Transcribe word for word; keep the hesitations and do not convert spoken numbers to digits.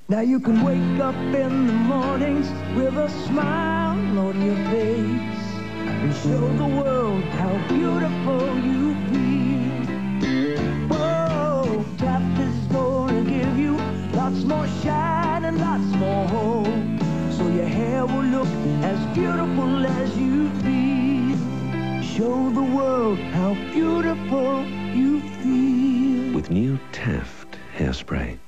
Now you can wake up in the mornings with a smile on your face and show the world how beautiful you feel. Whoa, Taft is gonna give you lots more shine and lots more hope, so your hair will look as beautiful as you feel. Show the world how beautiful you feel. With new Taft Hairspray.